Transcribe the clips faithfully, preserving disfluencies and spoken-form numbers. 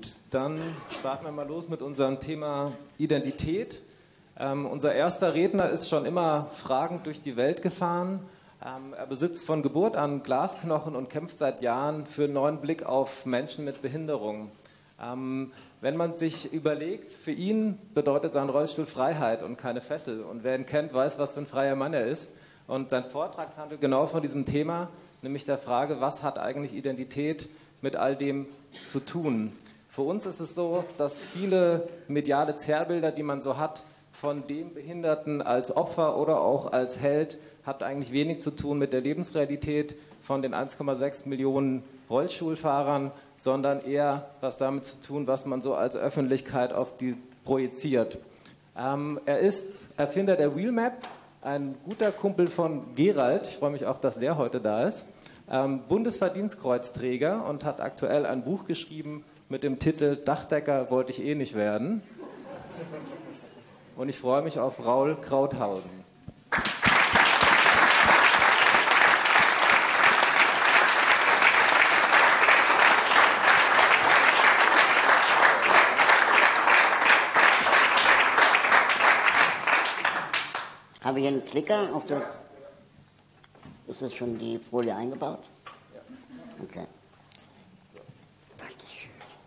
Gut, dann starten wir mal los mit unserem Thema Identität. Ähm, unser erster Redner ist schon immer fragend durch die Welt gefahren. Ähm, er besitzt von Geburt an Glasknochen und kämpft seit Jahren für einen neuen Blick auf Menschen mit Behinderung. Ähm, wenn man sich überlegt, für ihn bedeutet sein Rollstuhl Freiheit und keine Fessel. Und wer ihn kennt, weiß, was für ein freier Mann er ist. Und sein Vortrag handelt genau von diesem Thema, nämlich der Frage, was hat eigentlich Identität mit all dem zu tun? Für uns ist es so, dass viele mediale Zerrbilder, die man so hat, von dem Behinderten als Opfer oder auch als Held, hat eigentlich wenig zu tun mit der Lebensrealität von den eins Komma sechs Millionen Rollstuhlfahrern, sondern eher was damit zu tun, was man so als Öffentlichkeit auf die projiziert. Ähm, er ist Erfinder der Wheelmap, ein guter Kumpel von Gerald, ich freue mich auch, dass der heute da ist, ähm, Bundesverdienstkreuzträger und hat aktuell ein Buch geschrieben mit dem Titel Dachdecker wollte ich eh nicht werden. Und ich freue mich auf Raul Krauthausen. Haben wir hier einen Klicker auf der... Ist das schon die Folie eingebaut? Ja. Okay. Dankeschön.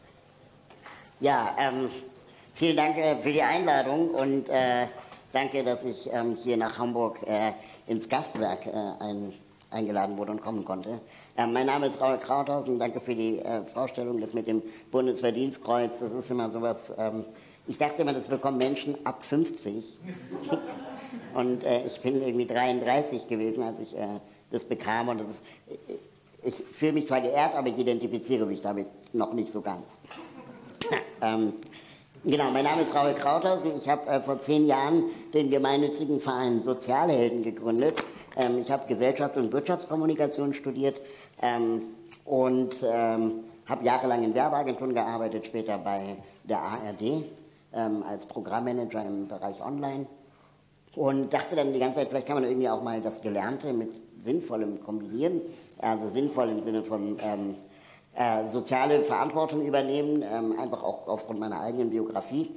Ja, ähm, vielen Dank äh, für die Einladung und äh, danke, dass ich ähm, hier nach Hamburg äh, ins Gastwerk äh, ein, eingeladen wurde und kommen konnte. Ähm, mein Name ist Raul Krauthausen, danke für die äh, Vorstellung, das mit dem Bundesverdienstkreuz, das ist immer sowas... Ähm, ich dachte immer, das bekommen Menschen ab fünfzig. Und äh, ich bin irgendwie dreiunddreißig gewesen, als ich äh, das bekam. Und das ist, ich fühle mich zwar geehrt, aber ich identifiziere mich damit noch nicht so ganz. ähm, genau, mein Name ist Raul Krauthausen. Ich habe äh, vor zehn Jahren den gemeinnützigen Verein Sozialhelden gegründet. Ähm, ich habe Gesellschaft- und Wirtschaftskommunikation studiert ähm, und ähm, habe jahrelang in Werbeagenturen gearbeitet, später bei der A R D ähm, als Programmmanager im Bereich Online. Und dachte dann die ganze Zeit, vielleicht kann man irgendwie auch mal das Gelernte mit Sinnvollem kombinieren. Also sinnvoll im Sinne von ähm, äh, soziale Verantwortung übernehmen, ähm, einfach auch aufgrund meiner eigenen Biografie.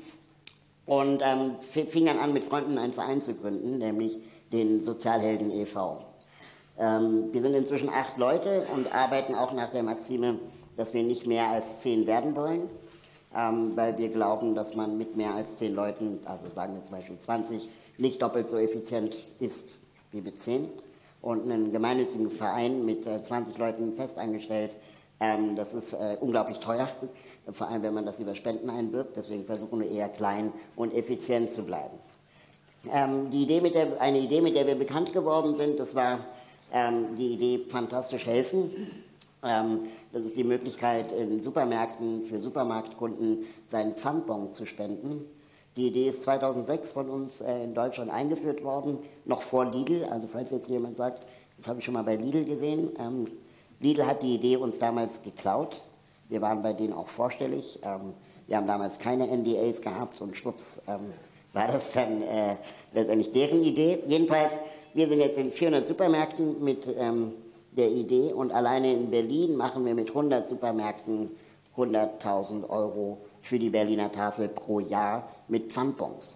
Und ähm, fing dann an, mit Freunden einen Verein zu gründen, nämlich den Sozialhelden e V Ähm, wir sind inzwischen acht Leute und arbeiten auch nach der Maxime, dass wir nicht mehr als zehn werden wollen, ähm, weil wir glauben, dass man mit mehr als zehn Leuten, also sagen wir zum Beispiel zwanzig, nicht doppelt so effizient ist wie mit zehn. Und einen gemeinnützigen Verein mit äh, zwanzig Leuten festangestellt, ähm, das ist äh, unglaublich teuer, vor allem wenn man das über Spenden einwirbt. Deswegen versuchen wir eher klein und effizient zu bleiben. Ähm, die Idee mit der, eine Idee, mit der wir bekannt geworden sind, das war ähm, die Idee Fantastisch helfen. Ähm, das ist die Möglichkeit, in Supermärkten für Supermarktkunden seinen Pfandbon zu spenden. Die Idee ist zweitausendsechs von uns äh, in Deutschland eingeführt worden, noch vor Lidl. Also falls jetzt jemand sagt, das habe ich schon mal bei Lidl gesehen. Ähm, Lidl hat die Idee uns damals geklaut. Wir waren bei denen auch vorstellig. Ähm, wir haben damals keine N D As gehabt und schwupps ähm, war das dann äh, letztendlich deren Idee. Jedenfalls, wir sind jetzt in vierhundert Supermärkten mit ähm, der Idee und alleine in Berlin machen wir mit hundert Supermärkten hunderttausend Euro für die Berliner Tafel pro Jahr mit Pfandbons.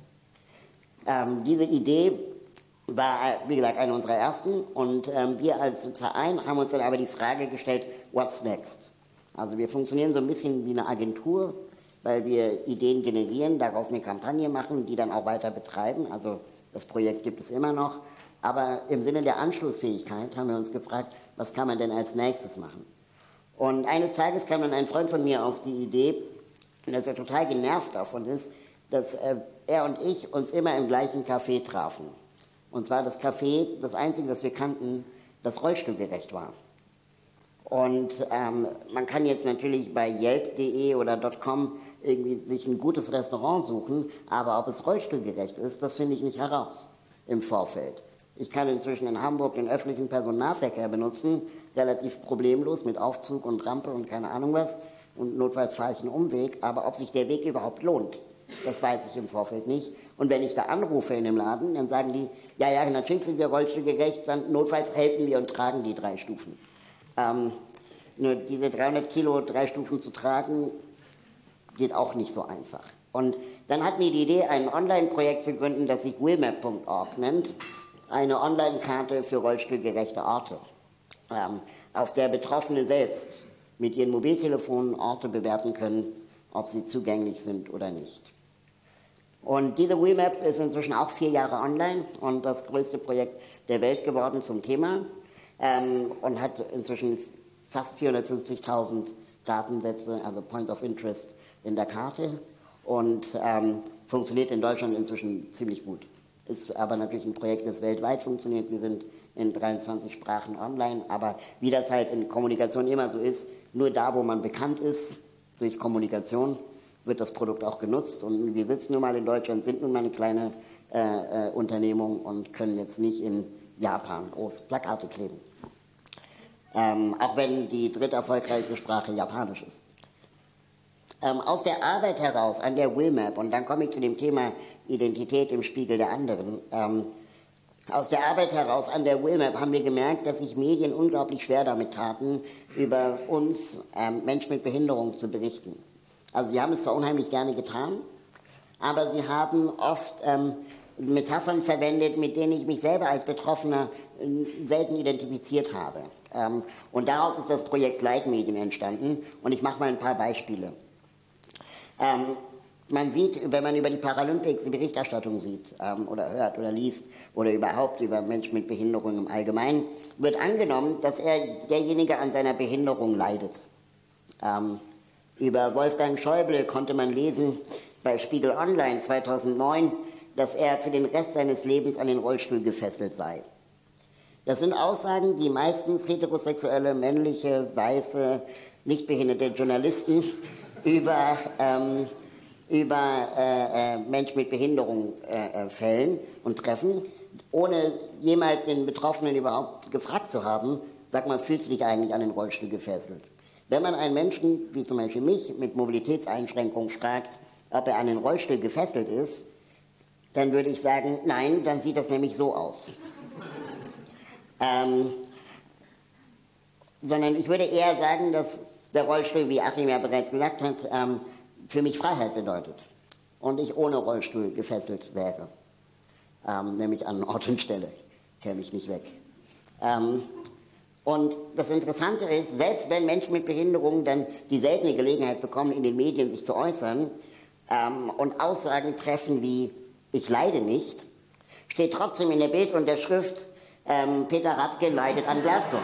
Ähm, diese Idee war, wie gesagt, eine unserer ersten und ähm, wir als Verein haben uns dann aber die Frage gestellt, what's next? Also wir funktionieren so ein bisschen wie eine Agentur, weil wir Ideen generieren, daraus eine Kampagne machen, die dann auch weiter betreiben. Also das Projekt gibt es immer noch. Aber im Sinne der Anschlussfähigkeit haben wir uns gefragt, was kann man denn als nächstes machen? Und eines Tages kam dann ein Freund von mir auf die Idee, dass er total genervt davon ist, dass äh, er und ich uns immer im gleichen Café trafen. Und zwar das Café, das einzige, das wir kannten, das rollstuhlgerecht war. Und ähm, man kann jetzt natürlich bei Yelp punkt de oder .com irgendwie sich ein gutes Restaurant suchen, aber ob es rollstuhlgerecht ist, das finde ich nicht heraus im Vorfeld. Ich kann inzwischen in Hamburg den öffentlichen Personennahverkehr benutzen, relativ problemlos mit Aufzug und Rampe und keine Ahnung was. Und notfalls fahre ich einen Umweg, aber ob sich der Weg überhaupt lohnt, das weiß ich im Vorfeld nicht. Und wenn ich da anrufe in dem Laden, dann sagen die, ja, ja, natürlich sind wir rollstuhlgerecht, dann notfalls helfen wir und tragen die drei Stufen. Ähm, nur diese dreihundert Kilo drei Stufen zu tragen, geht auch nicht so einfach. Und dann hatten wir die Idee, ein Online-Projekt zu gründen, das sich willmap punkt org nennt, eine Online-Karte für rollstuhlgerechte Orte, ähm, auf der Betroffene selbst mit ihren Mobiltelefonen Orte bewerten können, ob sie zugänglich sind oder nicht. Und diese willmap ist inzwischen auch vier Jahre online und das größte Projekt der Welt geworden zum Thema ähm, und hat inzwischen fast vierhundertfünfzigtausend Datensätze, also Point of Interest in der Karte und ähm, funktioniert in Deutschland inzwischen ziemlich gut. Ist aber natürlich ein Projekt, das weltweit funktioniert. Wir sind in dreiundzwanzig Sprachen online, aber wie das halt in Kommunikation immer so ist, nur da, wo man bekannt ist, durch Kommunikation, wird das Produkt auch genutzt. Und wir sitzen nun mal in Deutschland, sind nun mal eine kleine äh, äh, Unternehmung und können jetzt nicht in Japan groß Plakate kleben. Ähm, auch wenn die dritte erfolgreiche Sprache Japanisch ist. Ähm, aus der Arbeit heraus an der willmap, und dann komme ich zu dem Thema Identität im Spiegel der anderen, ähm, aus der Arbeit heraus an der willmap haben wir gemerkt, dass sich Medien unglaublich schwer damit taten, über uns ähm, Menschen mit Behinderung zu berichten. Also sie haben es zwar unheimlich gerne getan, aber sie haben oft ähm, Metaphern verwendet, mit denen ich mich selber als Betroffener äh, selten identifiziert habe. Ähm, und daraus ist das Projekt Leitmedien entstanden und ich mache mal ein paar Beispiele. Ähm, man sieht, wenn man über die Paralympics die Berichterstattung sieht ähm, oder hört oder liest oder überhaupt über Menschen mit Behinderung im Allgemeinen, wird angenommen, dass er derjenige an seiner Behinderung leidet. Ähm, über Wolfgang Schäuble konnte man lesen bei Spiegel Online zweitausendneun, dass er für den Rest seines Lebens an den Rollstuhl gefesselt sei. Das sind Aussagen, die meistens heterosexuelle, männliche, weiße, nicht behinderte Journalisten über, ähm, über äh, äh, Menschen mit Behinderung äh, äh, fällen und treffen, ohne jemals den Betroffenen überhaupt gefragt zu haben, sag mal, fühlst du dich eigentlich an den Rollstuhl gefesselt? Wenn man einen Menschen, wie zum Beispiel mich, mit Mobilitätseinschränkungen fragt, ob er an den Rollstuhl gefesselt ist, dann würde ich sagen, nein, dann sieht das nämlich so aus. ähm, sondern ich würde eher sagen, dass der Rollstuhl, wie Achim ja bereits gesagt hat, ähm, für mich Freiheit bedeutet und ich ohne Rollstuhl gefesselt wäre, ähm, nämlich an Ort und Stelle, käme ich nicht weg. Ähm, und das Interessante ist, selbst wenn Menschen mit Behinderung dann die seltene Gelegenheit bekommen, in den Medien sich zu äußern ähm, und Aussagen treffen wie ich leide nicht, steht trotzdem in der Bildunterschrift, ähm, Peter Radke leidet an Glasgow.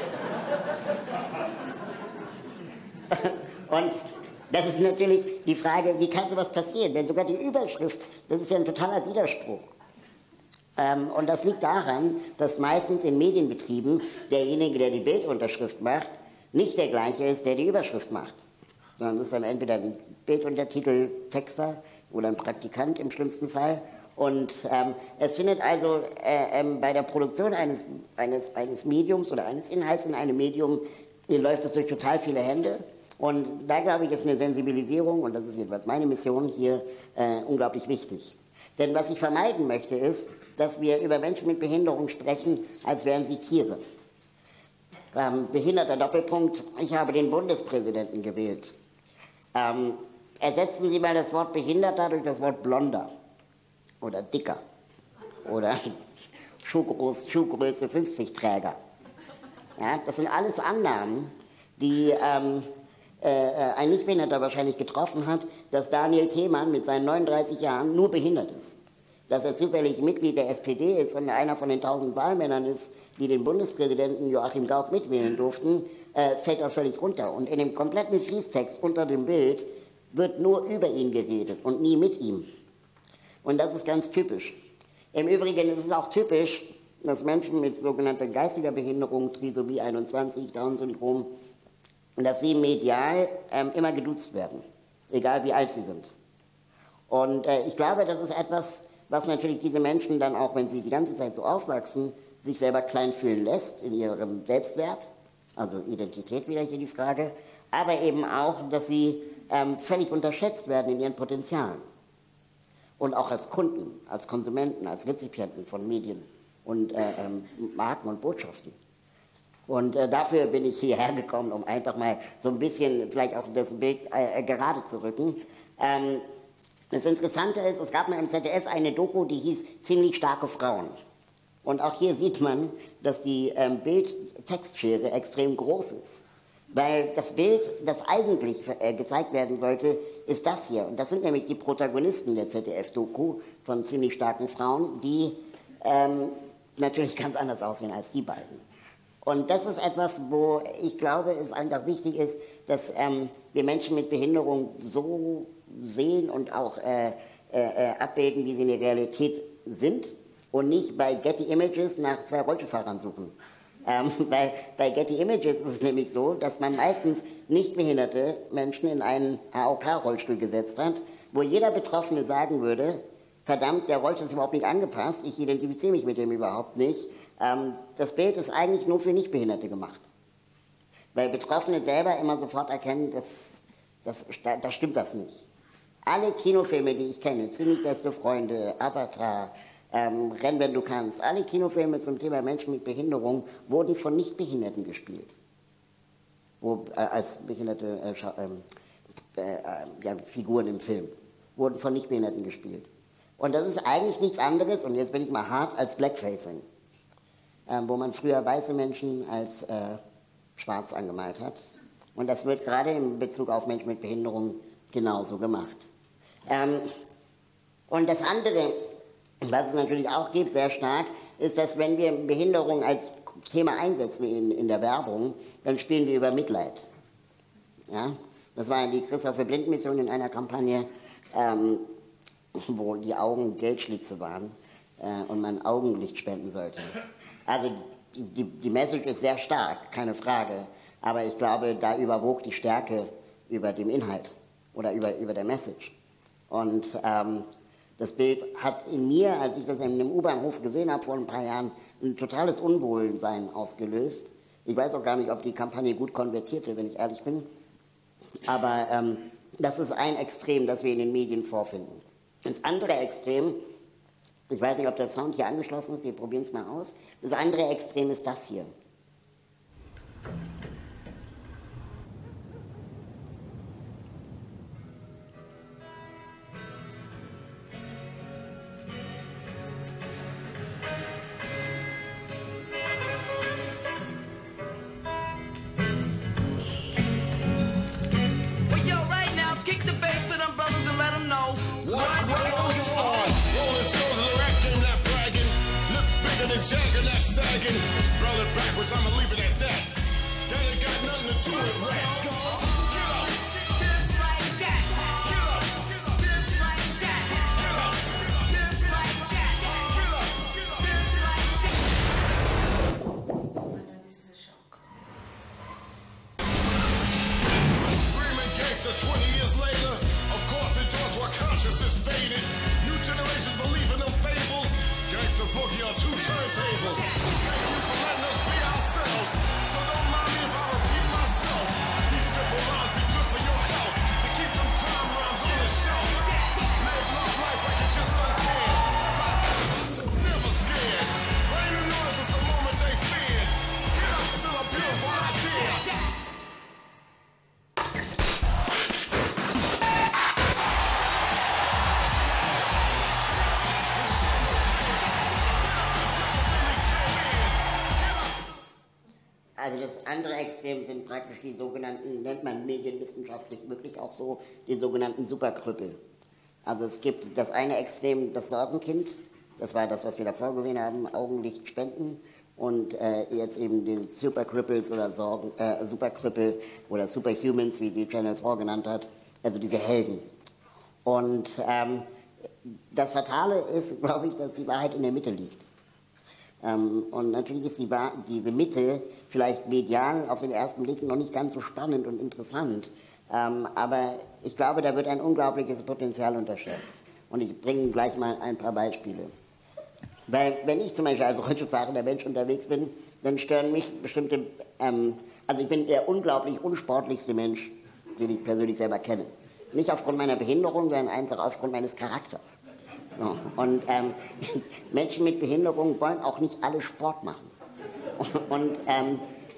Und das ist natürlich die Frage, wie kann sowas passieren? Wenn sogar die Überschrift, das ist ja ein totaler Widerspruch. Ähm, und das liegt daran, dass meistens in Medienbetrieben derjenige, der die Bildunterschrift macht, nicht der gleiche ist, der die Überschrift macht. Sondern es ist dann entweder ein Bilduntertitel-Texter oder ein Praktikant im schlimmsten Fall. Und ähm, es findet also äh, ähm, bei der Produktion eines, eines, eines Mediums oder eines Inhalts in einem Medium, hier läuft es durch total viele Hände. Und da, glaube ich, ist eine Sensibilisierung, und das ist jedenfalls meine Mission hier, äh, unglaublich wichtig. Denn was ich vermeiden möchte, ist, dass wir über Menschen mit Behinderung sprechen, als wären sie Tiere. Ähm, behinderter Doppelpunkt, ich habe den Bundespräsidenten gewählt. Ähm, ersetzen Sie mal das Wort Behinderter durch das Wort Blonder oder Dicker oder Schuhgröße, Schuhgröße fünfzig Träger. Ja, das sind alles Annahmen, die ähm, äh, ein Nichtbehinderter wahrscheinlich getroffen hat, dass Daniel Themann mit seinen neununddreißig Jahren nur behindert ist. Dass er zufällig Mitglied der S P D ist und einer von den tausend Wahlmännern ist, die den Bundespräsidenten Joachim Gauck mitwählen durften, äh, fällt er völlig runter. Und in dem kompletten Fließtext unter dem Bild wird nur über ihn geredet und nie mit ihm. Und das ist ganz typisch. Im Übrigen ist es auch typisch, dass Menschen mit sogenannter geistiger Behinderung, Trisomie einundzwanzig, Down-Syndrom, dass sie medial ähm, immer geduzt werden, egal wie alt sie sind. Und äh, ich glaube, das ist etwas, was natürlich diese Menschen dann auch, wenn sie die ganze Zeit so aufwachsen, sich selber klein fühlen lässt in ihrem Selbstwert, also Identität wieder hier die Frage, aber eben auch, dass sie ähm, völlig unterschätzt werden in ihren Potenzialen. Und auch als Kunden, als Konsumenten, als Rezipienten von Medien und äh, ähm, Marken und Botschaften. Und äh, dafür bin ich hierher gekommen, um einfach mal so ein bisschen vielleicht auch das Bild äh, gerade zu rücken. Ähm, das Interessante ist, es gab mal im Z D F eine Doku, die hieß Ziemlich starke Frauen. Und auch hier sieht man, dass die ähm, Bild-Textschere extrem groß ist. Weil das Bild, das eigentlich äh, gezeigt werden sollte, ist das hier. Und das sind nämlich die Protagonisten der Z D F-Doku von Ziemlich starken Frauen, die ähm, natürlich ganz anders aussehen als die beiden. Und das ist etwas, wo ich glaube, es einfach wichtig ist, dass ähm, wir Menschen mit Behinderung so sehen und auch äh, äh, abbilden, wie sie in der Realität sind und nicht bei Getty Images nach zwei Rollstuhlfahrern suchen. Ähm, bei, bei Getty Images ist es nämlich so, dass man meistens nicht behinderte Menschen in einen A O K-Rollstuhl gesetzt hat, wo jeder Betroffene sagen würde, verdammt, der Rollstuhl ist überhaupt nicht angepasst, ich identifiziere mich mit dem überhaupt nicht. Ähm, das Bild ist eigentlich nur für Nichtbehinderte gemacht. Weil Betroffene selber immer sofort erkennen, dass, dass, da, da stimmt das nicht. Alle Kinofilme, die ich kenne, Ziemlich beste Freunde, Avatar, ähm, Renn, wenn du kannst, alle Kinofilme zum Thema Menschen mit Behinderung wurden von Nichtbehinderten gespielt. Wo, äh, als behinderte äh, äh, äh, ja, Figuren im Film wurden von Nichtbehinderten gespielt. Und das ist eigentlich nichts anderes, und jetzt bin ich mal hart, als Blackfacing. Ähm, wo man früher weiße Menschen als äh, schwarz angemalt hat. Und das wird gerade in Bezug auf Menschen mit Behinderung genauso gemacht. Ähm, und das andere, was es natürlich auch gibt, sehr stark, ist, dass wenn wir Behinderung als Thema einsetzen in, in der Werbung, dann spielen wir über Mitleid. Ja? Das war die Christopher Blind Mission in einer Kampagne, ähm, wo die Augen Geldschlitze waren äh, und man Augenlicht spenden sollte. Also die, die Message ist sehr stark, keine Frage, aber ich glaube, da überwog die Stärke über dem Inhalt oder über, über der Message. Und ähm, das Bild hat in mir, als ich das in einem U-Bahnhof gesehen habe vor ein paar Jahren, ein totales Unwohlsein ausgelöst. Ich weiß auch gar nicht, ob die Kampagne gut konvertierte, wenn ich ehrlich bin, aber ähm, das ist ein Extrem, das wir in den Medien vorfinden. Das andere Extrem, ich weiß nicht, ob der Sound hier angeschlossen ist, wir probieren es mal aus. Das andere Extrem ist das hier. Jacking that sagging, spell it backwards, I'ma leave it at that. That ain't got nothing to do with rap. Get up, just like that. Get up, just like that. Get up, just like that. Get up, just like that. I know this is a shock. Screaming gangster twenty years later. Of course it does while consciousness faded. New generations believe in them fables. Gangsta boogie on two turntables. Thank you for letting us be ourselves. So don't mind me if I repeat myself. These simple lines be good for your health. To keep them time rhymes on the shelf. Live love life like you just don't care. Never scared. Rain and noise is the moment they fear. Get up, still a beautiful idea. Also das andere Extrem sind praktisch die sogenannten, nennt man medienwissenschaftlich wirklich auch so, die sogenannten Superkrüppel. Also es gibt das eine Extrem, das Sorgenkind, das war das, was wir davor gesehen haben, Augenlicht spenden, und äh, jetzt eben den Supercripples oder Sorgen, äh, Superkrüppel oder Superhumans, wie sie Channel vier genannt hat, also diese Helden. Und ähm, das Fatale ist, glaube ich, dass die Wahrheit in der Mitte liegt. Ähm, und natürlich ist die, diese Mitte vielleicht medial auf den ersten Blick noch nicht ganz so spannend und interessant, ähm, aber ich glaube, da wird ein unglaubliches Potenzial unterschätzt. Und ich bringe gleich mal ein paar Beispiele. Weil wenn ich zum Beispiel als Rollstuhlfahrender Mensch unterwegs bin, dann stören mich bestimmte, ähm, also ich bin der unglaublich unsportlichste Mensch, den ich persönlich selber kenne. Nicht aufgrund meiner Behinderung, sondern einfach aufgrund meines Charakters. So. Und ähm, Menschen mit Behinderung wollen auch nicht alle Sport machen. Und ähm,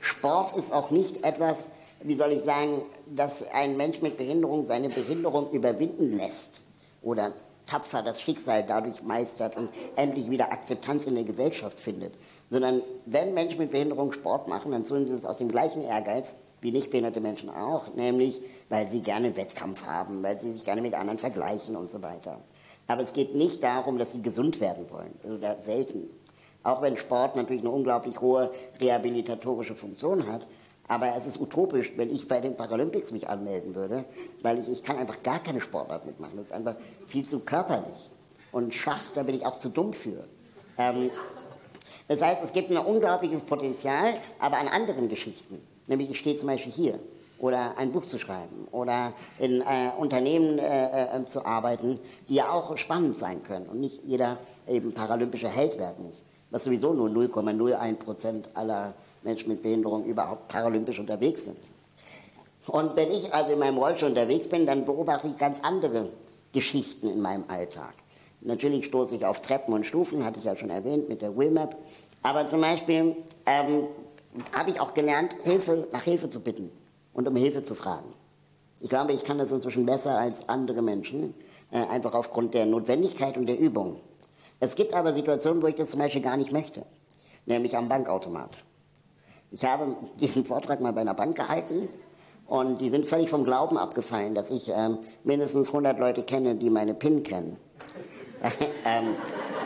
Sport ist auch nicht etwas, wie soll ich sagen, dass ein Mensch mit Behinderung seine Behinderung überwinden lässt oder tapfer das Schicksal dadurch meistert und endlich wieder Akzeptanz in der Gesellschaft findet. Sondern wenn Menschen mit Behinderung Sport machen, dann tun sie es aus dem gleichen Ehrgeiz wie nicht behinderte Menschen auch, nämlich weil sie gerne Wettkampf haben, weil sie sich gerne mit anderen vergleichen und so weiter. Aber es geht nicht darum, dass sie gesund werden wollen, oder selten. Auch wenn Sport natürlich eine unglaublich hohe rehabilitatorische Funktion hat, aber es ist utopisch, wenn ich bei den Paralympics mich anmelden würde, weil ich, ich kann einfach gar keine Sportart mitmachen. Das ist einfach viel zu körperlich. Und Schach, da bin ich auch zu dumm für. Ähm, das heißt, es gibt ein unglaubliches Potenzial, aber an anderen Geschichten. Nämlich ich stehe zum Beispiel hier, oder ein Buch zu schreiben, oder in äh, Unternehmen äh, äh, zu arbeiten, die ja auch spannend sein können und nicht jeder eben paralympischer Held werden muss. Was sowieso nur null Komma null eins Prozent aller Menschen mit Behinderung überhaupt paralympisch unterwegs sind. Und wenn ich also in meinem Rollstuhl unterwegs bin, dann beobachte ich ganz andere Geschichten in meinem Alltag. Natürlich stoße ich auf Treppen und Stufen, hatte ich ja schon erwähnt mit der Wheelmap. Aber zum Beispiel ähm, habe ich auch gelernt, Hilfe, nach Hilfe zu bitten und um Hilfe zu fragen. Ich glaube, ich kann das inzwischen besser als andere Menschen, äh, einfach aufgrund der Notwendigkeit und der Übung. Es gibt aber Situationen, wo ich das zum Beispiel gar nicht möchte, nämlich am Bankautomat. Ich habe diesen Vortrag mal bei einer Bank gehalten und die sind völlig vom Glauben abgefallen, dass ich ähm, mindestens hundert Leute kenne, die meine PIN kennen. ähm,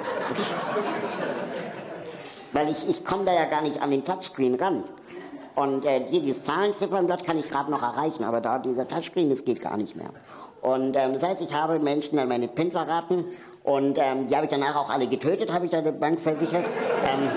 weil ich, ich komme da ja gar nicht an den Touchscreen ran. Und äh, hier dieses Zahlenziffernblatt kann ich gerade noch erreichen, aber da dieser Touchscreen, das geht gar nicht mehr. Und ähm, das heißt, ich habe Menschen dann meine PIN verraten und ähm, die habe ich danach auch alle getötet, habe ich da der Bank versichert. Ähm,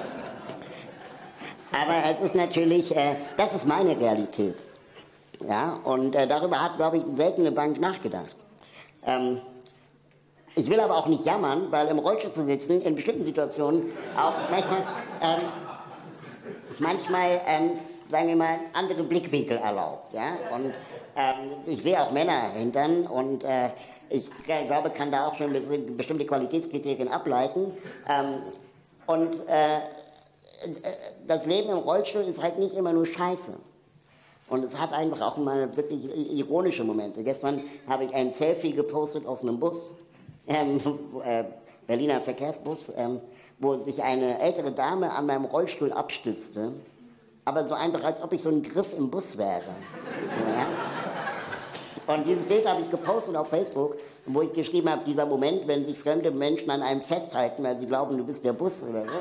Aber es ist natürlich, äh, das ist meine Realität. Ja, und äh, darüber hat, glaube ich, selten eine Bank nachgedacht. Ähm, ich will aber auch nicht jammern, weil im Rollstuhl zu sitzen, in bestimmten Situationen auch manchmal, ähm, manchmal ähm, sagen wir mal, andere Blickwinkel erlaubt. Ja? Und ähm, ich sehe auch Männer hintern und äh, ich glaube, kann da auch schon bestimmte Qualitätskriterien ableiten. Ähm, und äh, das Leben im Rollstuhl ist halt nicht immer nur Scheiße. Und es hat einfach auch mal wirklich ironische Momente. Gestern habe ich ein Selfie gepostet aus einem Bus, ähm, äh, Berliner Verkehrsbus, ähm, wo sich eine ältere Dame an meinem Rollstuhl abstützte, aber so einfach, als ob ich so ein Griff im Bus wäre. Ja? Und dieses Bild habe ich gepostet auf Facebook, wo ich geschrieben habe, dieser Moment, wenn sich fremde Menschen an einem festhalten, weil sie glauben, du bist der Bus oder so.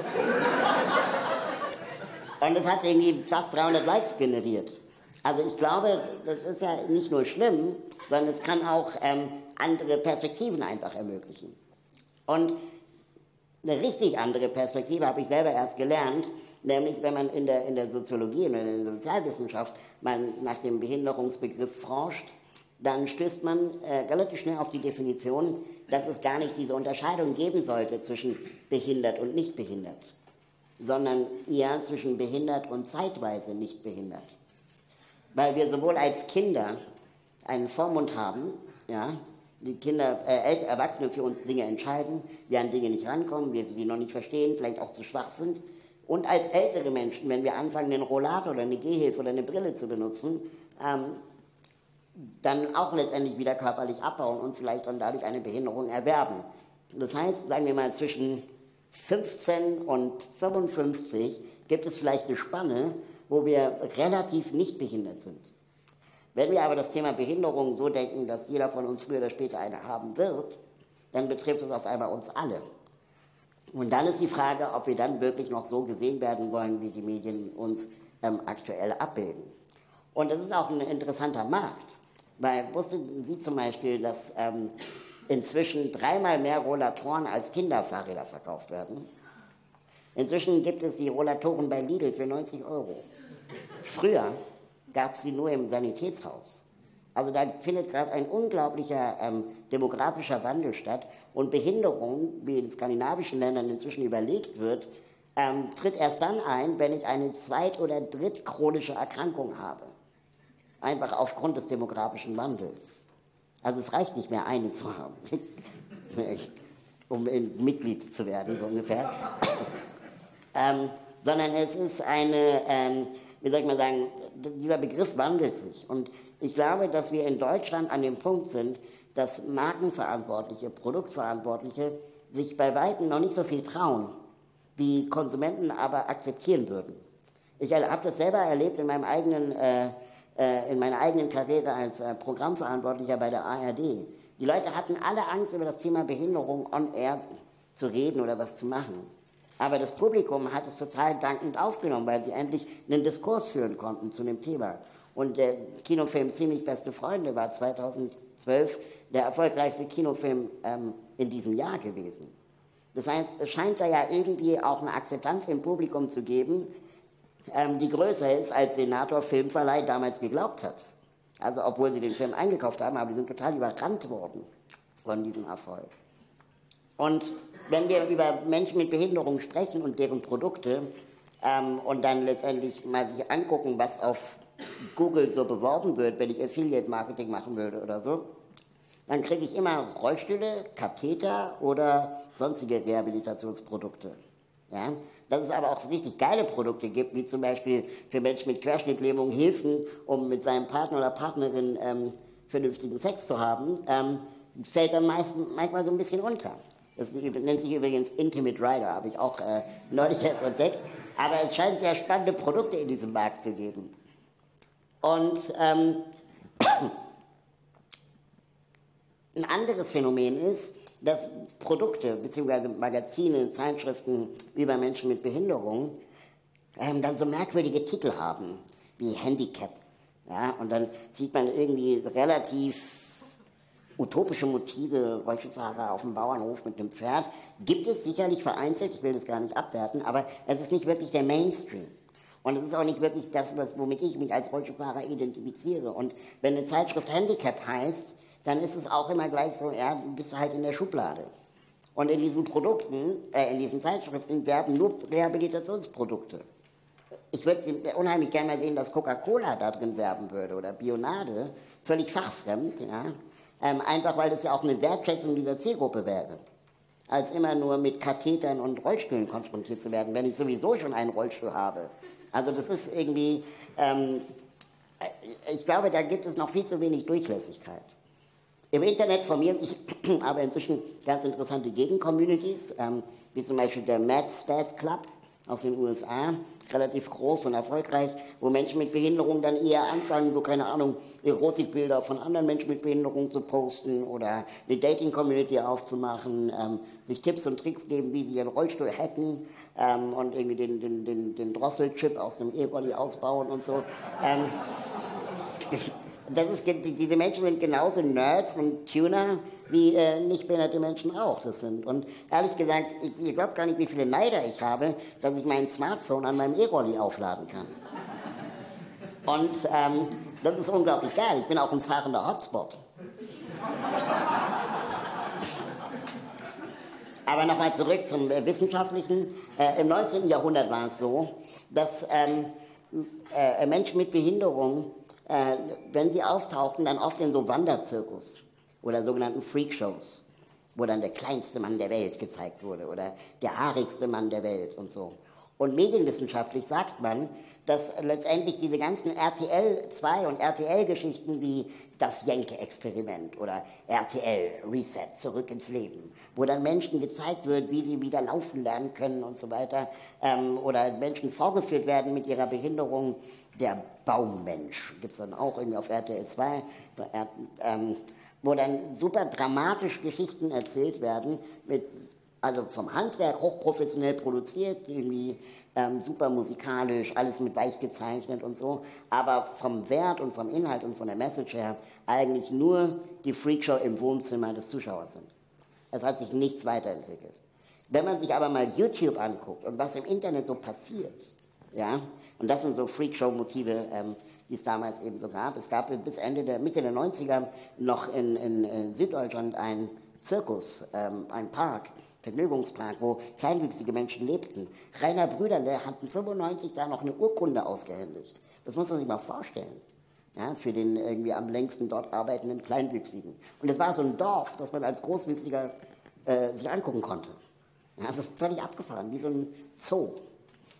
Und es hat irgendwie fast dreihundert Likes generiert. Also ich glaube, das ist ja nicht nur schlimm, sondern es kann auch ähm, andere Perspektiven einfach ermöglichen. Und eine richtig andere Perspektive habe ich selber erst gelernt, nämlich wenn man in der, in der Soziologie, in der Sozialwissenschaft mal nach dem Behinderungsbegriff forscht, dann stößt man äh, relativ schnell auf die Definition, dass es gar nicht diese Unterscheidung geben sollte zwischen behindert und nicht behindert, sondern eher zwischen behindert und zeitweise nicht behindert. Weil wir sowohl als Kinder einen Vormund haben, ja, die Kinder, äh, Erwachsene für uns Dinge entscheiden, wir an Dinge nicht rankommen, wir sie noch nicht verstehen, vielleicht auch zu schwach sind, und als ältere Menschen, wenn wir anfangen, einen Rollator oder eine Gehhilfe oder eine Brille zu benutzen, ähm, dann auch letztendlich wieder körperlich abbauen und vielleicht dann dadurch eine Behinderung erwerben. Das heißt, sagen wir mal, zwischen fünfzehn und fünfundfünfzig gibt es vielleicht eine Spanne, wo wir relativ nicht behindert sind. Wenn wir aber das Thema Behinderung so denken, dass jeder von uns früher oder später eine haben wird, dann betrifft es auf einmal uns alle. Und dann ist die Frage, ob wir dann wirklich noch so gesehen werden wollen, wie die Medien uns ähm, aktuell abbilden. Und das ist auch ein interessanter Markt, weil wussten Sie zum Beispiel, dass ähm, inzwischen dreimal mehr Rollatoren als Kinderfahrräder verkauft werden? Inzwischen gibt es die Rollatoren bei Lidl für neunzig Euro. Früher gab es sie nur im Sanitätshaus. Also da findet gerade ein unglaublicher ähm, demografischer Wandel statt und Behinderung, wie in skandinavischen Ländern inzwischen überlegt wird, ähm, tritt erst dann ein, wenn ich eine zweit- oder drittchronische Erkrankung habe. Einfach aufgrund des demografischen Wandels. Also es reicht nicht mehr, eine zu haben, um Mitglied zu werden, so ungefähr. ähm, sondern es ist eine, ähm, wie soll ich mal sagen, dieser Begriff wandelt sich. Und ich glaube, dass wir in Deutschland an dem Punkt sind, dass Markenverantwortliche, Produktverantwortliche sich bei Weitem noch nicht so viel trauen, wie Konsumenten aber akzeptieren würden. Ich habe das selber erlebt in, meinem eigenen, äh, äh, in meiner eigenen Karriere als äh, Programmverantwortlicher bei der A R D. Die Leute hatten alle Angst, über das Thema Behinderung on air zu reden oder was zu machen. Aber das Publikum hat es total dankend aufgenommen, weil sie endlich einen Diskurs führen konnten zu dem Thema. Und der Kinofilm Ziemlich beste Freunde war zweitausendzwölf der erfolgreichste Kinofilm ähm, in diesem Jahr gewesen. Das heißt, es scheint da ja irgendwie auch eine Akzeptanz im Publikum zu geben, ähm, die größer ist, als Senator Filmverleih damals geglaubt hat. Also obwohl sie den Film eingekauft haben, aber die sind total überrannt worden von diesem Erfolg. Und wenn wir über Menschen mit Behinderung sprechen und deren Produkte ähm, und dann letztendlich mal sich angucken, was auf Google so beworben wird, wenn ich Affiliate-Marketing machen würde oder so, dann kriege ich immer Rollstühle, Katheter oder sonstige Rehabilitationsprodukte. Ja? Dass es aber auch richtig geile Produkte gibt, wie zum Beispiel für Menschen mit Querschnittlähmung Hilfen, um mit seinem Partner oder Partnerin ähm, vernünftigen Sex zu haben, ähm, fällt dann meist, manchmal so ein bisschen unter. Das nennt sich übrigens Intimate Rider, habe ich auch äh, neulich erst entdeckt. Aber es scheint ja spannende Produkte in diesem Markt zu geben. Und ähm, ein anderes Phänomen ist, dass Produkte bzw. Magazine, Zeitschriften über Menschen mit Behinderung ähm, dann so merkwürdige Titel haben, wie Handicap. Ja? Und dann sieht man irgendwie relativ utopische Motive, Rollstuhlfahrer auf dem Bauernhof mit einem Pferd. Gibt es sicherlich vereinzelt, ich will das gar nicht abwerten, aber es ist nicht wirklich der Mainstream. Und es ist auch nicht wirklich das, womit ich mich als Rollstuhlfahrer identifiziere. Und wenn eine Zeitschrift Handicap heißt, dann ist es auch immer gleich so, ja, du bist halt in der Schublade. Und in diesen Produkten, äh, in diesen Zeitschriften werben nur Rehabilitationsprodukte. Ich würde unheimlich gerne mal sehen, dass Coca-Cola da drin werben würde oder Bionade, völlig fachfremd, ja, ähm, einfach weil das ja auch eine Wertschätzung dieser Zielgruppe wäre, als immer nur mit Kathetern und Rollstühlen konfrontiert zu werden, wenn ich sowieso schon einen Rollstuhl habe. Also das ist irgendwie, ähm, ich glaube, da gibt es noch viel zu wenig Durchlässigkeit. Im Internet formieren sich aber inzwischen ganz interessante Gegencommunities, ähm, wie zum Beispiel der Mad Spaz Club aus den U S A, relativ groß und erfolgreich, wo Menschen mit Behinderung dann eher anfangen, so keine Ahnung, Erotikbilder von anderen Menschen mit Behinderung zu posten oder eine Dating-Community aufzumachen, ähm, sich Tipps und Tricks geben, wie sie ihren Rollstuhl hacken ähm, und irgendwie den, den, den, den Drosselchip aus dem E-Rolli ausbauen und so. Ähm, Das ist, diese Menschen sind genauso Nerds und Tuner, wie äh, nicht behinderte Menschen auch das sind. Und ehrlich gesagt, ich, ihr glaubt gar nicht, wie viele Neider ich habe, dass ich mein Smartphone an meinem E-Rolli aufladen kann. Und ähm, das ist unglaublich geil. Ich bin auch ein fahrender Hotspot. Aber nochmal zurück zum äh, Wissenschaftlichen. Äh, Im neunzehnten Jahrhundert war es so, dass ähm, äh, Menschen mit Behinderung, Äh, wenn sie auftauchten, dann oft in so Wanderzirkus oder sogenannten Freakshows, wo dann der kleinste Mann der Welt gezeigt wurde oder der haarigste Mann der Welt und so. Und medienwissenschaftlich sagt man, dass letztendlich diese ganzen R T L zwei und R T L-Geschichten wie das Jenke-Experiment oder R T L Reset, zurück ins Leben, wo dann Menschen gezeigt wird, wie sie wieder laufen lernen können und so weiter, ähm, oder Menschen vorgeführt werden mit ihrer Behinderung, der Baummensch, gibt es dann auch irgendwie auf R T L zwei, ähm, wo dann super dramatisch Geschichten erzählt werden, mit, also vom Handwerk hochprofessionell produziert, irgendwie ähm, super musikalisch, alles mit weich gezeichnet und so, aber vom Wert und vom Inhalt und von der Message her eigentlich nur die Freakshow im Wohnzimmer des Zuschauers sind. Es hat sich nichts weiterentwickelt. Wenn man sich aber mal YouTube anguckt und was im Internet so passiert, ja, und das sind so Freakshow-Motive, ähm, die es damals eben so gab. Es gab bis Ende der Mitte der neunziger noch in, in, in Süddeutschland einen Zirkus, ähm, einen Park, Vergnügungspark, wo kleinwüchsige Menschen lebten. Rainer Brüderle hat fünfundneunzig da noch eine Urkunde ausgehändigt. Das muss man sich mal vorstellen. Ja, für den irgendwie am längsten dort arbeitenden Kleinwüchsigen. Und es war so ein Dorf, das man als Großwüchsiger äh, sich angucken konnte. Ja, das ist völlig abgefahren, wie so ein Zoo.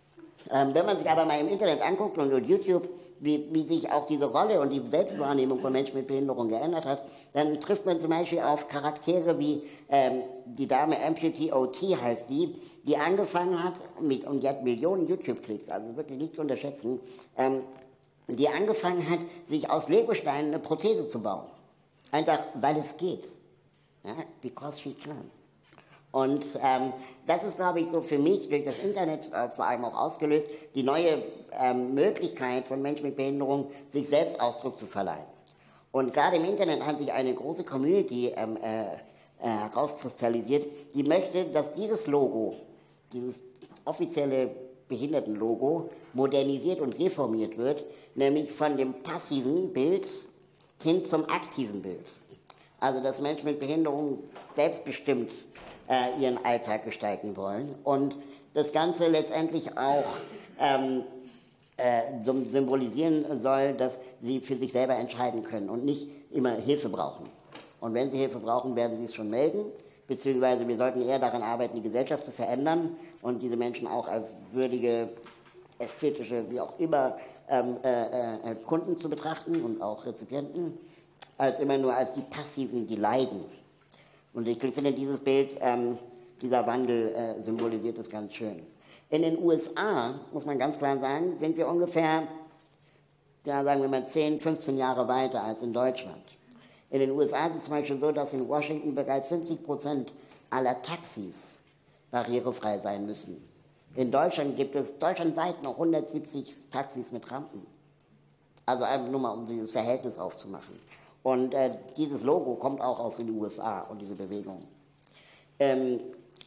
Ähm, wenn man sich aber mal im Internet anguckt und auf YouTube, wie, wie sich auch diese Rolle und die Selbstwahrnehmung von Menschen mit Behinderung geändert hat, dann trifft man zum Beispiel auf Charaktere wie ähm, die Dame Amputee O T heißt die, die angefangen hat, mit, und die hat Millionen YouTube-Klicks, also wirklich nicht zu unterschätzen, ähm, die angefangen hat, sich aus Legosteinen eine Prothese zu bauen. Einfach, weil es geht. Ja? Because she can. Und ähm, das ist, glaube ich, so für mich durch das Internet äh, vor allem auch ausgelöst, die neue ähm, Möglichkeit von Menschen mit Behinderung, sich selbst Ausdruck zu verleihen. Und gerade im Internet hat sich eine große Community ähm, äh, äh, herauskristallisiert, die möchte, dass dieses Logo, dieses offizielle Behindertenlogo, modernisiert und reformiert wird, nämlich von dem passiven Bild hin zum aktiven Bild. Also dass Menschen mit Behinderung selbstbestimmt äh, ihren Alltag gestalten wollen und das Ganze letztendlich auch ähm, äh, symbolisieren soll, dass sie für sich selber entscheiden können und nicht immer Hilfe brauchen. Und wenn sie Hilfe brauchen, werden sie es schon melden, beziehungsweise wir sollten eher daran arbeiten, die Gesellschaft zu verändern und diese Menschen auch als würdige, ästhetische, wie auch immer, ähm, äh, äh, Kunden zu betrachten und auch Rezipienten, als immer nur als die Passiven, die leiden. Und ich finde, dieses Bild, ähm, dieser Wandel äh, symbolisiert es ganz schön. In den U S A, muss man ganz klar sagen, sind wir ungefähr, ja, sagen wir mal, zehn, fünfzehn Jahre weiter als in Deutschland. In den U S A ist es zum Beispiel so, dass in Washington bereits fünfzig Prozent aller Taxis barrierefrei sein müssen. In Deutschland gibt es deutschlandweit noch hundertsiebzig Taxis mit Rampen. Also einfach nur mal, um dieses Verhältnis aufzumachen. Und äh, dieses Logo kommt auch aus den U S A und diese Bewegung. Ähm,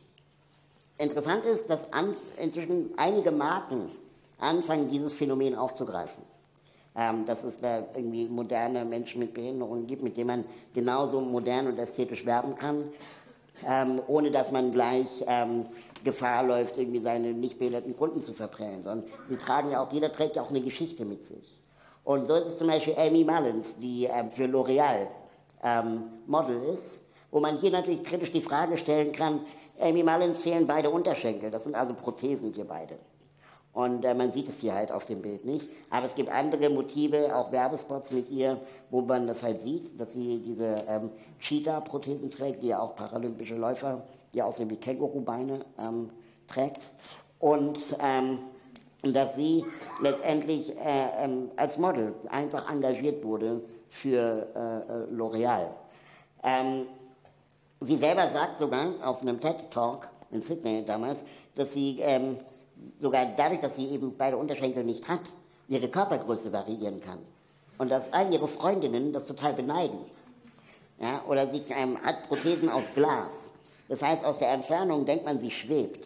interessant ist, dass an, inzwischen einige Marken anfangen, dieses Phänomen aufzugreifen. Ähm, dass es da irgendwie moderne Menschen mit Behinderungen gibt, mit denen man genauso modern und ästhetisch werben kann, ähm, ohne dass man gleich ähm, Gefahr läuft, irgendwie seine nicht behinderten Kunden zu verprellen. Sondern sie tragen ja auch, jeder trägt ja auch eine Geschichte mit sich. Und so ist es zum Beispiel Amy Mullins, die ähm, für L'Oreal ähm, Model ist, wo man hier natürlich kritisch die Frage stellen kann, Amy Mullins fehlen beide Unterschenkel, das sind also Prothesen hier beide. Und äh, man sieht es hier halt auf dem Bild nicht. Aber es gibt andere Motive, auch Werbespots mit ihr, wo man das halt sieht, dass sie diese ähm, Cheetah-Prothesen trägt, die ja auch paralympische Läufer, die aussehen wie Kängurubeine, ähm, trägt. Und ähm, dass sie letztendlich äh, ähm, als Model einfach engagiert wurde für äh, L'Oreal. Ähm, sie selber sagt sogar auf einem TED-Talk in Sydney damals, dass sie ähm, sogar dadurch, dass sie eben beide Unterschenkel nicht hat, ihre Körpergröße variieren kann. Und dass all ihre Freundinnen das total beneiden. Ja, oder sie ähm, hat Prothesen aus Glas. Das heißt, aus der Entfernung denkt man, sie schwebt.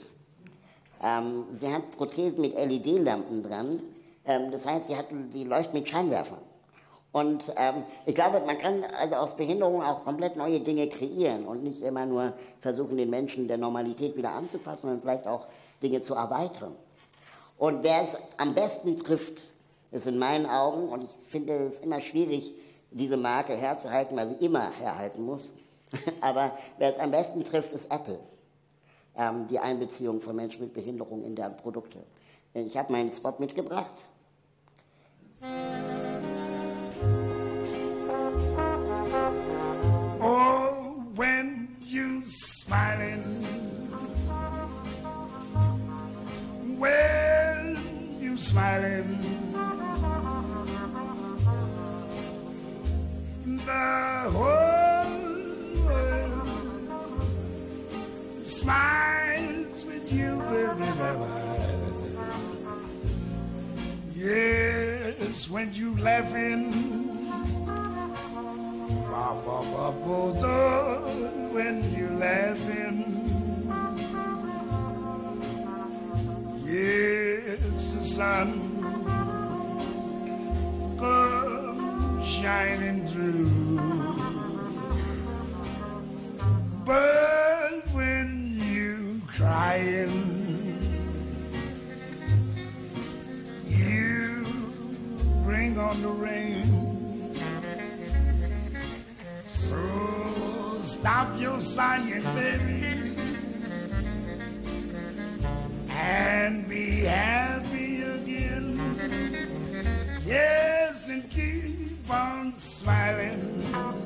Ähm, sie hat Prothesen mit L E D-Lampen dran. Ähm, das heißt, sie, hat, sie läuft mit Scheinwerfern. Und ähm, ich glaube, man kann also aus Behinderung auch komplett neue Dinge kreieren und nicht immer nur versuchen, den Menschen der Normalität wieder anzupassen, sondern vielleicht auch Dinge zu erweitern. Und wer es am besten trifft, ist in meinen Augen, und ich finde es immer schwierig, diese Marke herzuhalten, weil sie immer herhalten muss, aber wer es am besten trifft, ist Apple. Ähm, die Einbeziehung von Menschen mit Behinderung in deren Produkte. Ich habe meinen Spot mitgebracht. Oh, when you smiling, when you smiling, the whole world smiles with you, baby. Yes, when you laughing. When you're laughing, yes, the sun comes shining through. But when you crying, you bring on the rain. So stop your sighing, baby, and be happy on smiling.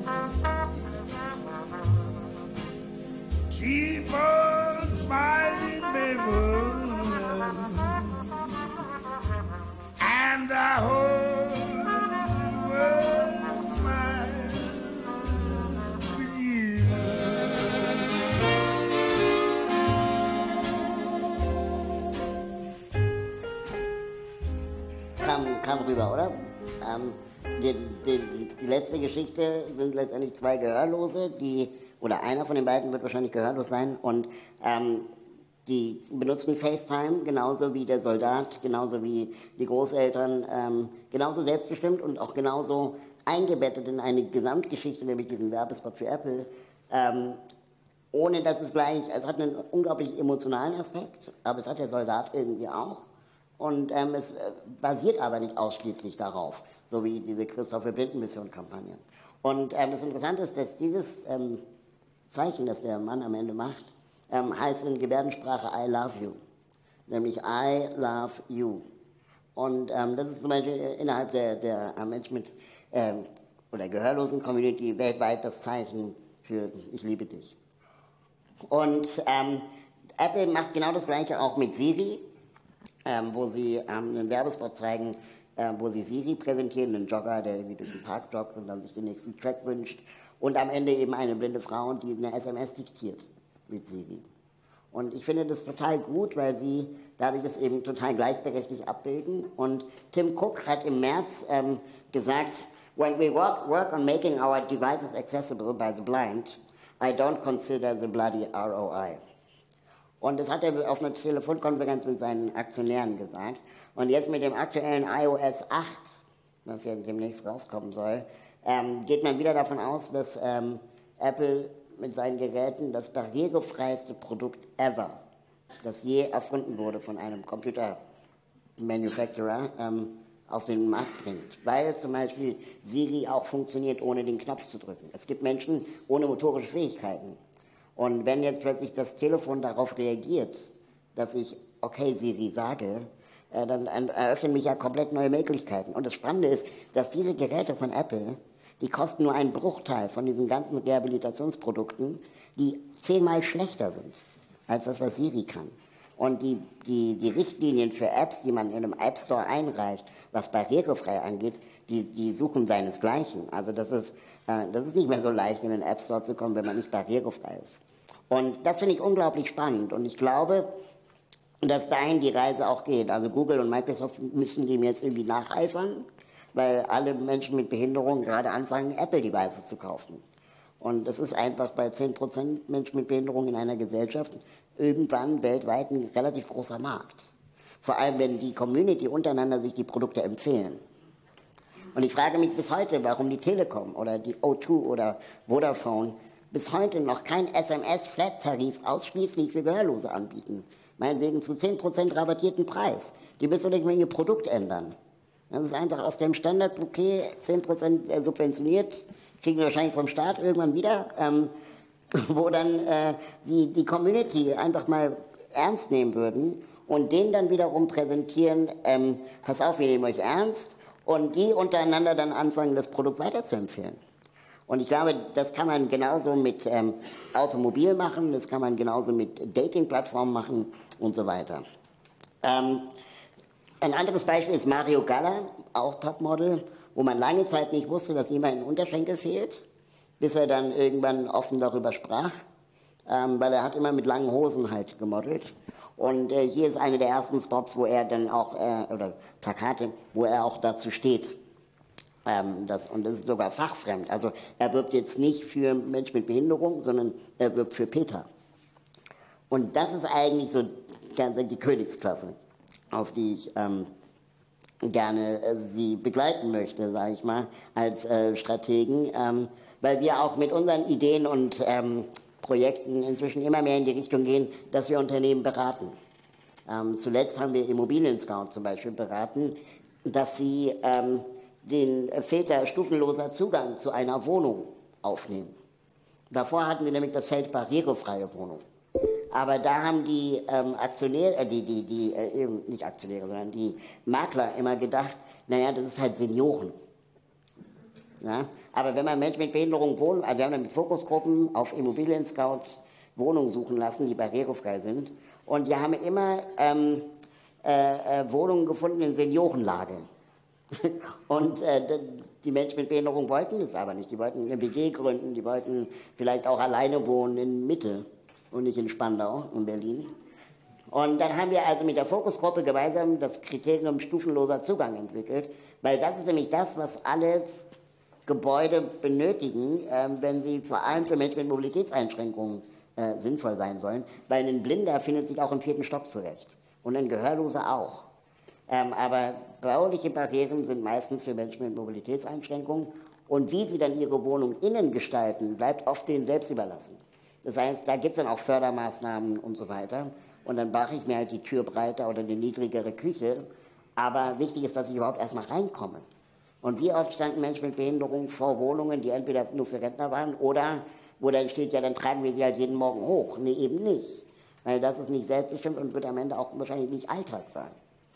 Keep on smiling, baby. And I hope the world smiles with you. Kam, kam rüber, oder? Ähm, die, die, die letzte Geschichte sind letztendlich zwei Gehörlose, die, oder einer von den beiden wird wahrscheinlich gehörlos sein, und ähm, die benutzen FaceTime genauso wie der Soldat, genauso wie die Großeltern, ähm, genauso selbstbestimmt und auch genauso eingebettet in eine Gesamtgeschichte, nämlich diesen Werbespot für Apple, ähm, ohne dass es gleich, es hat einen unglaublich emotionalen Aspekt, aber es hat der Soldat irgendwie auch. Und ähm, es äh, basiert aber nicht ausschließlich darauf, so wie diese Christopher Blindenmission-Kampagne. Und ähm, das Interessante ist, dass dieses ähm, Zeichen, das der Mann am Ende macht, ähm, heißt in Gebärdensprache I love you, nämlich I love you. Und ähm, das ist zum Beispiel innerhalb der, der äh, Menschen mit ähm, oder gehörlosen Community weltweit das Zeichen für ich liebe dich. Und ähm, Apple macht genau das Gleiche auch mit Siri. Ähm, wo sie ähm, einen Werbespot zeigen, äh, wo sie Siri präsentieren, einen Jogger, der irgendwie durch den Park joggt und dann sich den nächsten Track wünscht, und am Ende eben eine blinde Frau, die eine S M S diktiert mit Siri. Und ich finde das total gut, weil sie dadurch das eben total gleichberechtigt abbilden. Und Tim Cook hat im März ähm, gesagt, when we work, work on making our devices accessible by the blind, I don't consider the bloody R O I. Und das hat er auf einer Telefonkonferenz mit seinen Aktionären gesagt. Und jetzt mit dem aktuellen i O S acht, das ja demnächst rauskommen soll, ähm, geht man wieder davon aus, dass ähm, Apple mit seinen Geräten das barrierefreieste Produkt ever, das je erfunden wurde von einem Computer-Manufacturer, ähm, auf den Markt bringt. Weil zum Beispiel Siri auch funktioniert, ohne den Knopf zu drücken. Es gibt Menschen ohne motorische Fähigkeiten. Und wenn jetzt plötzlich das Telefon darauf reagiert, dass ich okay Siri sage, äh, dann eröffnen mich ja komplett neue Möglichkeiten. Und das Spannende ist, dass diese Geräte von Apple, die kosten nur einen Bruchteil von diesen ganzen Rehabilitationsprodukten, die zehnmal schlechter sind als das, was Siri kann. Und die, die, die Richtlinien für Apps, die man in einem App Store einreicht, was barrierefrei angeht, die, die suchen seinesgleichen. Also das ist, äh, das ist nicht mehr so leicht, in den App Store zu kommen, wenn man nicht barrierefrei ist. Und das finde ich unglaublich spannend. Und ich glaube, dass dahin die Reise auch geht. Also Google und Microsoft müssen dem jetzt irgendwie nacheifern, weil alle Menschen mit Behinderung gerade anfangen, Apple-Devices zu kaufen. Und das ist einfach bei zehn Prozent Menschen mit Behinderung in einer Gesellschaft irgendwann weltweit ein relativ großer Markt. Vor allem, wenn die Community untereinander sich die Produkte empfehlen. Und ich frage mich bis heute, warum die Telekom oder die O zwei oder Vodafone bis heute noch kein S M S-Flat-Tarif ausschließlich für Gehörlose anbieten. Meinetwegen zu zehn Prozent rabattierten Preis. Die müssen nicht mehr ihr Produkt ändern. Das ist einfach aus dem Standardbouquet zehn Prozent subventioniert, kriegen sie wahrscheinlich vom Staat irgendwann wieder, ähm, wo dann äh, sie die Community einfach mal ernst nehmen würden und denen dann wiederum präsentieren, ähm, pass auf, wir nehmen euch ernst, und die untereinander dann anfangen, das Produkt weiterzuempfehlen. Und ich glaube, das kann man genauso mit ähm, Automobil machen, das kann man genauso mit Dating-Plattformen machen und so weiter. Ähm, ein anderes Beispiel ist Mario Galla, auch Topmodel, wo man lange Zeit nicht wusste, dass ihm ein Unterschenkel fehlt, bis er dann irgendwann offen darüber sprach, ähm, weil er hat immer mit langen Hosen halt gemodelt. Und äh, hier ist einer der ersten Spots, wo er dann auch, äh, oder Plakate, wo er auch dazu steht. Ähm, das, und das ist sogar fachfremd. Also er wirbt jetzt nicht für Menschen mit Behinderung, sondern er wirbt für Peter. Und das ist eigentlich so die Königsklasse, auf die ich ähm, gerne äh, Sie begleiten möchte, sage ich mal, als äh, Strategen, ähm, weil wir auch mit unseren Ideen und ähm, Projekten inzwischen immer mehr in die Richtung gehen, dass wir Unternehmen beraten. Ähm, zuletzt haben wir Immobilien Scout zum Beispiel beraten, dass sie ähm, den Filter stufenloser Zugang zu einer Wohnung aufnehmen. Davor hatten wir nämlich das Feld barrierefreie Wohnung. Aber da haben die ähm, Aktionäre, äh, die, die, die äh, nicht Aktionäre, sondern die Makler immer gedacht, naja, das ist halt Senioren. Ja? Aber wenn man Menschen mit Behinderung wohnen, also wir haben dann mit Fokusgruppen auf Immobilien Scout Wohnungen suchen lassen, die barrierefrei sind. Und die haben immer ähm, äh, äh, Wohnungen gefunden in Seniorenlage. Und äh, die Menschen mit Behinderung wollten das aber nicht. Die wollten eine W G gründen, die wollten vielleicht auch alleine wohnen in Mitte und nicht in Spandau in Berlin. Und dann haben wir also mit der Fokusgruppe gemeinsam das Kriterium stufenloser Zugang entwickelt, weil das ist nämlich das, was alle Gebäude benötigen, äh, wenn sie vor allem für Menschen mit Mobilitätseinschränkungen äh, sinnvoll sein sollen, weil ein Blinder findet sich auch im vierten Stock zurecht und ein Gehörloser auch. Ähm, aber bauliche Barrieren sind meistens für Menschen mit Mobilitätseinschränkungen und wie sie dann ihre Wohnung innen gestalten, bleibt oft denen selbst überlassen. Das heißt, da gibt es dann auch Fördermaßnahmen und so weiter und dann mache ich mir halt die Tür breiter oder eine niedrigere Küche, aber wichtig ist, dass ich überhaupt erstmal reinkomme. Und wie oft standen Menschen mit Behinderung vor Wohnungen, die entweder nur für Rentner waren oder wo dann steht, ja, dann tragen wir sie halt jeden Morgen hoch. Nee, eben nicht. Weil das ist nicht selbstbestimmt und wird am Ende auch wahrscheinlich nicht Alltag sein.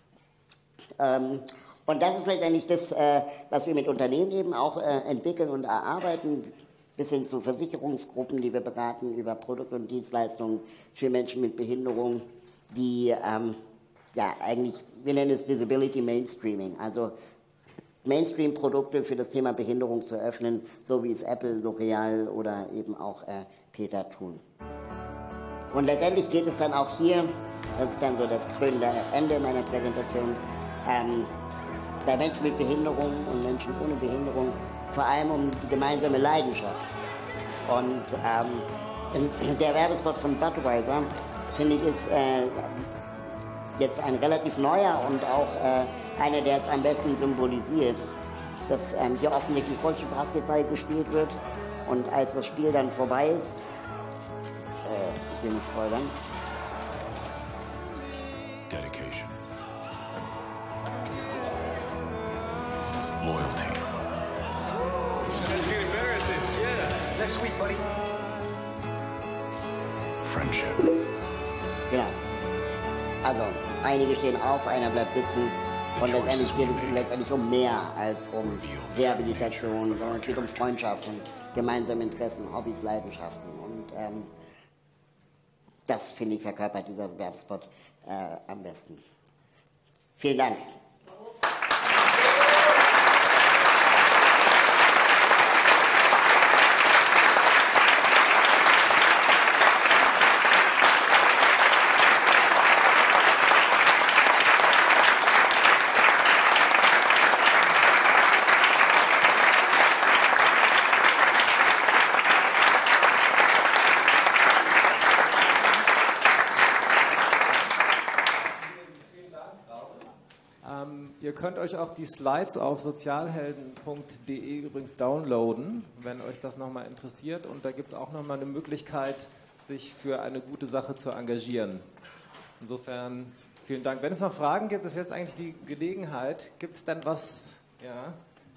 Ähm, und das ist letztendlich das, äh, was wir mit Unternehmen eben auch äh, entwickeln und erarbeiten, bis hin zu Versicherungsgruppen, die wir beraten über Produkte und Dienstleistungen für Menschen mit Behinderung, die ähm, ja eigentlich, wir nennen es Visibility Mainstreaming, also Mainstream-Produkte für das Thema Behinderung zu öffnen, so wie es Apple, L'Oreal oder eben auch äh, Peter tun. Und letztendlich geht es dann auch hier, das ist dann so das krönende Ende meiner Präsentation, ähm, bei Menschen mit Behinderung und Menschen ohne Behinderung vor allem um die gemeinsame Leidenschaft. Und ähm, der Werbespot von Budweiser, finde ich, ist äh, jetzt ein relativ neuer und auch äh, einer, der es am besten symbolisiert, dass ähm, hier offensichtlich Basketball gespielt wird und als das Spiel dann vorbei ist, äh, ich will nicht spoilern. Dedication. Loyalty. Next week, buddy. Friendship. Genau. Also, einige stehen auf, einer bleibt sitzen. Und letztendlich geht es letztendlich um mehr als um Rehabilitation, sondern es geht um Freundschaften, gemeinsame Interessen, Hobbys, Leidenschaften. Und ähm, das, finde ich, verkörpert dieser Werbespot äh, am besten. Vielen Dank. Ihr könnt euch auch die Slides auf sozialhelden punkt de übrigens downloaden, wenn euch das nochmal interessiert. Und da gibt es auch nochmal eine Möglichkeit, sich für eine gute Sache zu engagieren. Insofern vielen Dank. Wenn es noch Fragen gibt, ist jetzt eigentlich die Gelegenheit. Gibt es denn was? Ja.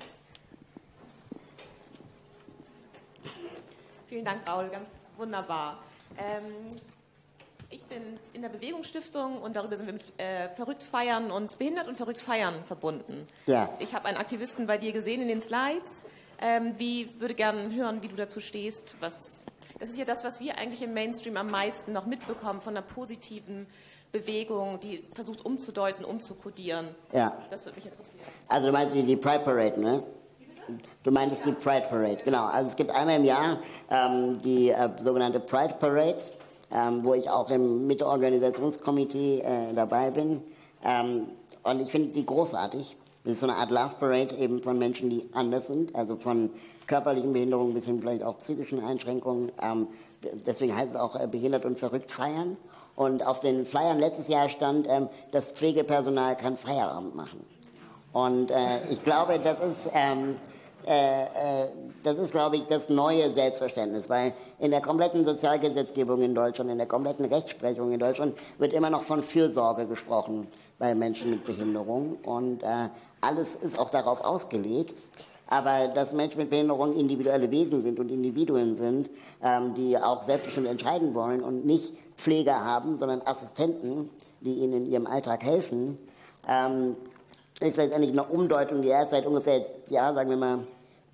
Vielen Dank, Raul, ganz wunderbar. Ähm, Ich bin in der Bewegungsstiftung und darüber sind wir mit äh, Verrückt Feiern und Behindert und Verrückt Feiern verbunden. Ja. Ich habe einen Aktivisten bei dir gesehen in den Slides. Ähm, wie würde gerne hören, wie du dazu stehst. Was, das ist ja das, was wir eigentlich im Mainstream am meisten noch mitbekommen von einer positiven Bewegung, die versucht umzudeuten, umzukodieren. Ja. Das würde mich interessieren. Also du meinst die Pride Parade, ne? Du meintest die Pride Parade, genau. Also es gibt einmal im Jahr ähm, die äh, sogenannte Pride Parade, Ähm, wo ich auch im Mitorganisationskomitee äh, dabei bin. Ähm, und ich finde die großartig. Das ist so eine Art Love Parade eben von Menschen, die anders sind, also von körperlichen Behinderungen bis hin vielleicht auch psychischen Einschränkungen. Ähm, deswegen heißt es auch äh, Behindert und Verrückt feiern. Und auf den Flyern letztes Jahr stand, ähm, das Pflegepersonal kann Feierabend machen. Und äh, ich glaube, das ist... Ähm, Äh, äh, das ist, glaube ich, das neue Selbstverständnis, weil in der kompletten Sozialgesetzgebung in Deutschland, in der kompletten Rechtsprechung in Deutschland wird immer noch von Fürsorge gesprochen bei Menschen mit Behinderung und äh, alles ist auch darauf ausgelegt, aber dass Menschen mit Behinderung individuelle Wesen sind und Individuen sind, ähm, die auch selbstbestimmt entscheiden wollen und nicht Pfleger haben, sondern Assistenten, die ihnen in ihrem Alltag helfen, ähm, ist letztendlich eine Umdeutung, die erst seit ungefähr, ja, sagen wir mal,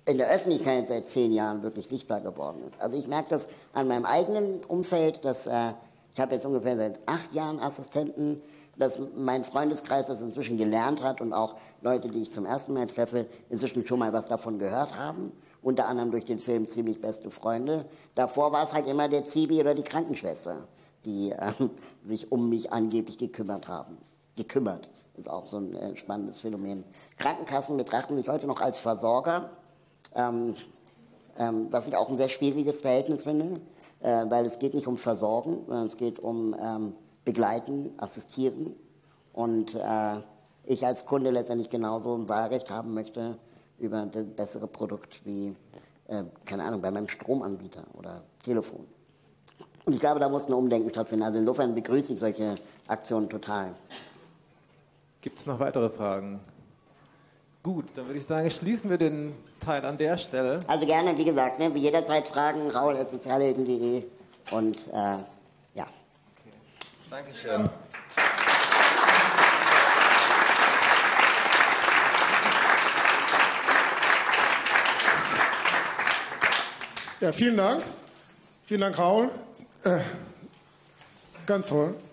in der Öffentlichkeit seit zehn Jahren wirklich sichtbar geworden ist. Also ich merke das an meinem eigenen Umfeld, dass äh, ich habe jetzt ungefähr seit acht Jahren Assistenten, dass mein Freundeskreis das inzwischen gelernt hat und auch Leute, die ich zum ersten Mal treffe, inzwischen schon mal was davon gehört haben. Unter anderem durch den Film Ziemlich beste Freunde. Davor war es halt immer der Zivi oder die Krankenschwester, die äh, sich um mich angeblich gekümmert haben. Gekümmert ist auch so ein äh, spannendes Phänomen. Krankenkassen betrachten sich heute noch als Versorger, ähm, ähm, was ich auch ein sehr schwieriges Verhältnis finde, äh, weil es geht nicht um Versorgen, sondern es geht um ähm, Begleiten, Assistieren. Und äh, ich als Kunde letztendlich genauso ein Wahlrecht haben möchte über das bessere Produkt wie, äh, keine Ahnung, bei meinem Stromanbieter oder Telefon. Und ich glaube, da muss ein Umdenken stattfinden. Also insofern begrüße ich solche Aktionen total. Gibt es noch weitere Fragen? Gut, dann würde ich sagen, schließen wir den Teil an der Stelle. Also gerne, wie gesagt, ne, wie jederzeit Fragen, raul at sozialhelden punkt de und äh, ja. Okay. Dankeschön. Ja, vielen Dank. Vielen Dank, Raul. Äh, ganz toll.